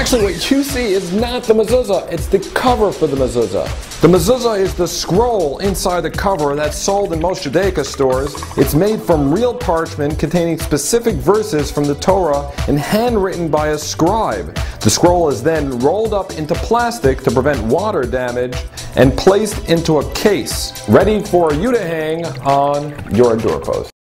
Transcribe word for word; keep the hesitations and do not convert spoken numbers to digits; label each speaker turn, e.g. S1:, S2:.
S1: Actually, what you see is not the mezuzah, it's the cover for the mezuzah. The mezuzah is the scroll inside the cover that's sold in most Judaica stores. It's made from real parchment containing specific verses from the Torah and handwritten by a scribe. The scroll is then rolled up into plastic to prevent water damage and placed into a case, ready for you to hang on your doorpost.